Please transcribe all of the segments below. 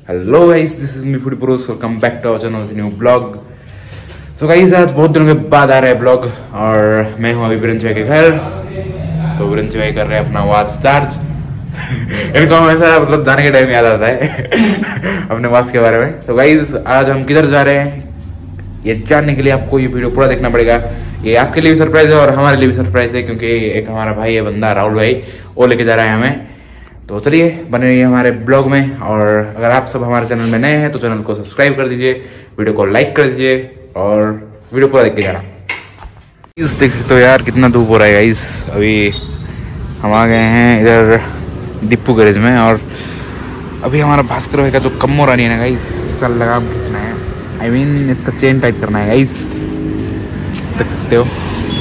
Hello guys, this is me foodie Purush. Welcome back to our channel new vlog. तो guys आज बहुत दिनों के बाद आ रहा है ब्लॉग और मैं हूँ अभी बिरंच भाई के घर। तो बिरंच भाई कर रहे हैं अपना वॉच चार्ज। इनको हमेशा मतलब जाने के टाइम याद आता है अपने वॉच के बारे में। तो गाइस आज हम किधर जा रहे हैं ये जानने के लिए आपको ये वीडियो पूरा देखना पड़ेगा। ये आपके लिए भी सरप्राइज है और हमारे लिए भी सरप्राइज है, क्योंकि एक हमारा भाई है बंदा राहुल भाई, वो लेके जा रहा है हमें। तो चलिए बने रहिए हमारे ब्लॉग में। और अगर आप सब हमारे चैनल में नए हैं तो चैनल को सब्सक्राइब कर दीजिए, वीडियो को लाइक कर दीजिए और वीडियो पूरा देख के जाना। देख सकते हो यार कितना धूप हो रहा है गाइस। अभी हम आ गए हैं इधर दीपू गैरेज में और अभी हमारा भास्कर भाई का जो कम्मो रानी है ना गाइस, उसका लगाम खींचना है। आई मीन इसका चेन टाइप करना है गाइस, देख सकते हो।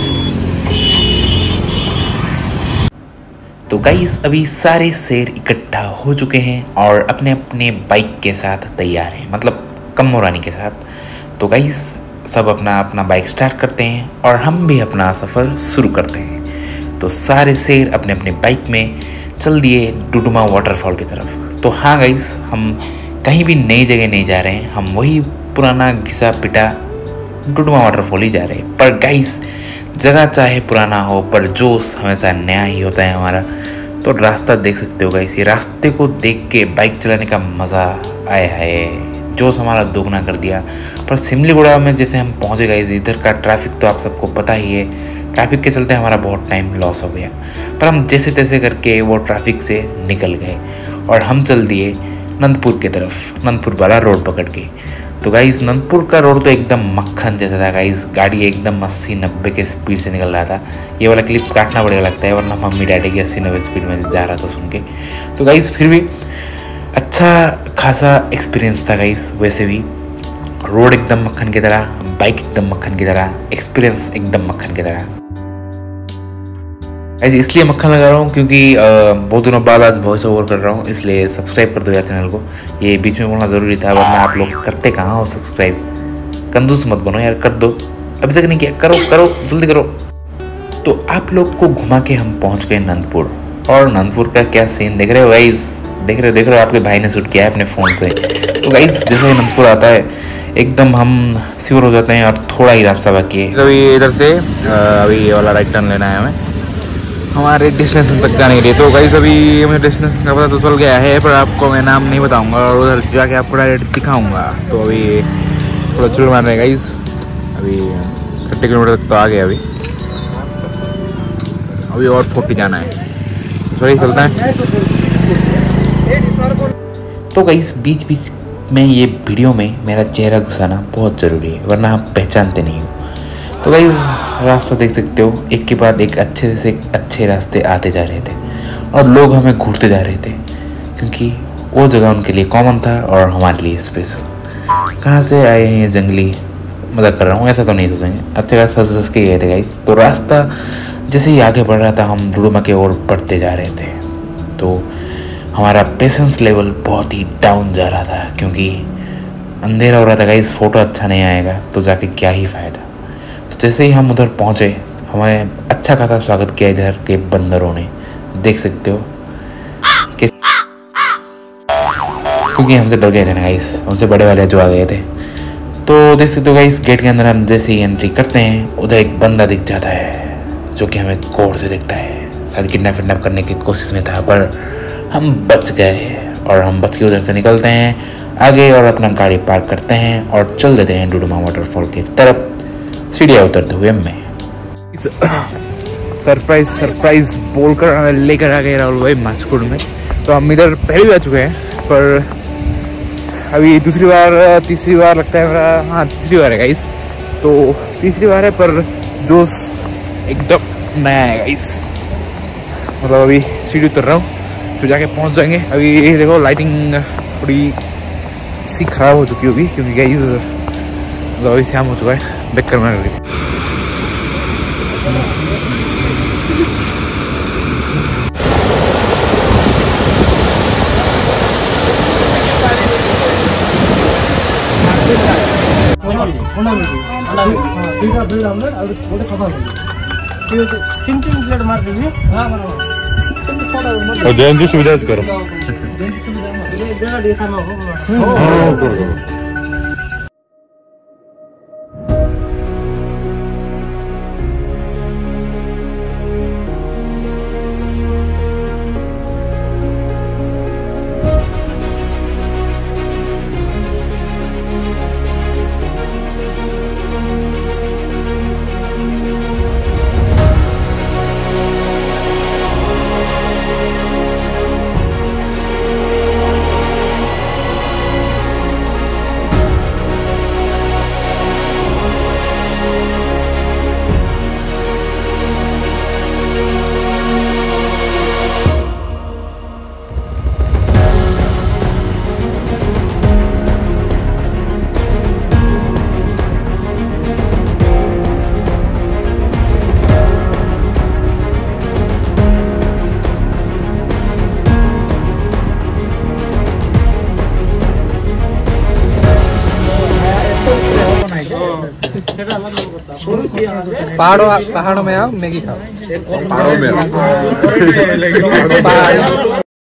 तो गाइस अभी सारे शेर इकट्ठा हो चुके हैं और अपने अपने बाइक के साथ तैयार हैं, मतलब कम्मो रानी के साथ। तो गाइस सब अपना अपना बाइक स्टार्ट करते हैं और हम भी अपना सफ़र शुरू करते हैं। तो सारे शेर अपने अपने बाइक में चल दिए डुडुमा वाटरफॉल की तरफ। तो हाँ गाइस, हम कहीं भी नई जगह नहीं जा रहे हैं, हम वही पुराना घिसा पिटा डुडुमा वाटरफॉल ही जा रहे हैं। पर गाइस जगह चाहे पुराना हो पर जोश हमेशा नया ही होता है हमारा। तो रास्ता देख सकते हो गाइस, ये रास्ते को देख के बाइक चलाने का मज़ा आया है, जोश हमारा दोगुना कर दिया। पर सिमलीगुड़ा में जैसे हम पहुँचे गाइस, इधर का ट्रैफिक तो आप सबको पता ही है, ट्रैफिक के चलते हमारा बहुत टाइम लॉस हो गया। पर हम जैसे तैसे करके वो ट्रैफिक से निकल गए और हम चल दिए नंदपुर की तरफ, नंदपुर वाला रोड पकड़ के। तो गाइस नंदपुर का रोड तो एकदम मक्खन जैसा था गाइस, गाड़ी एकदम 80-90 के स्पीड से निकल रहा था। ये वाला क्लिप काटना पड़ेगा लगता है, वरना मम्मी डैडी की 80-90 स्पीड में जा रहा था सुन के। तो गाइस फिर भी अच्छा खासा एक्सपीरियंस था गाइस। वैसे भी रोड एकदम मक्खन की तरह, बाइक एकदम मक्खन की तरह, एक्सपीरियंस एकदम मक्खन की तरह। ऐसे इसलिए मक्खन लगा रहा हूँ क्योंकि बहुत दिनों बाद आज वॉइस ओवर कर रहा हूँ, इसलिए सब्सक्राइब कर दो यार चैनल को। ये बीच में बोलना ज़रूरी था, वरना आप लोग करते कहाँ हो सब्सक्राइब। कंजूस मत बनो यार, कर दो, अभी तक नहीं किया, करो करो जल्दी करो। तो आप लोग को घुमा के हम पहुँच गए नंदपुर। और नंदपुर का क्या सीन देख रहे हो गाइस, देख रहे हो आपके भाई ने शूट किया है अपने फ़ोन से। तो गाइस जैसे ही नंदपुर आता है एकदम हम श्योर हो जाते हैं और थोड़ा ही रास्ता बाकी है। अभी इधर से अभी ये वाला राइट टर्न लेना है हमें हमारे डेस्टिनेशन तक जाने के लिए। तो गाइस अभी मुझे डेस्टिनेशन का पता तो चल गया है, पर आपको मैं नाम नहीं बताऊंगा और उधर जाके आपको डायरेक्ट दिखाऊंगा। तो अभी थोड़ा चुड़ मारने गाइस, अभी 30 किलोमीटर तक तो आ गए। अभी और 40 जाना है, सॉरी चलता है। तो गाइस बीच बीच में ये वीडियो में मेरा चेहरा घुसाना बहुत ज़रूरी है, वरना आप पहचानते नहीं हो। तो गाइस रास्ता देख सकते हो, एक के बाद एक अच्छे से अच्छे रास्ते आते जा रहे थे और लोग हमें घूरते जा रहे थे, क्योंकि वो जगह उनके लिए कॉमन था और हमारे लिए स्पेशल। कहाँ से आए हैं ये जंगली, मजाक कर रहा हूँ, ऐसा तो नहीं सोचेंगे, अच्छे खास सज के गए थे गाइस। तो रास्ता जैसे ही आगे बढ़ रहा था हम डुडुमा की ओर बढ़ते जा रहे थे। तो हमारा पेशेंस लेवल बहुत ही डाउन जा रहा था, क्योंकि अंधेरा हो रहा था गाइस, फ़ोटो अच्छा नहीं आएगा तो जाके क्या ही फ़ायदा। तो जैसे ही हम उधर पहुँचे हमें अच्छा खासा स्वागत किया इधर के बंदरों ने, देख सकते हो कि क्योंकि हमसे डर गए थे ना गाइस, हमसे बड़े वाले जो आ गए थे। तो देख सकते हो गाइस गेट के अंदर हम जैसे ही एंट्री करते हैं उधर एक बंदा दिख जाता है जो कि हमें गौर से दिखता है, शायद किडनैप करने की कोशिश में था, पर हम बच गए और हम बच के उधर से निकलते हैं आगे और अपना गाड़ी पार्क करते हैं और चल देते हैं डुडुमा वाटरफॉल की तरफ, सीढ़ियाँ उतरते हुए। मैं सरप्राइज बोलकर लेकर आ गए राहुल भाई माचकुंड में। तो हम इधर पहले भी आ चुके हैं, पर अभी तीसरी बार लगता है मेरा, हाँ तीसरी बार है गाइस। तो तीसरी बार है पर जोश एकदम नया है गाइस। मतलब अभी सीढ़ी उतर रहा हूँ, फिर जाके पहुँच जाएंगे। अभी देखो लाइटिंग थोड़ी सी खराब हो चुकी होगी, क्योंकि गाइस मतलब अभी शाम हो चुका है, देख कर मैं और जयंती सुविधा करो। पहाड़ों में आओ मैगी खाओ। पहाड़ों में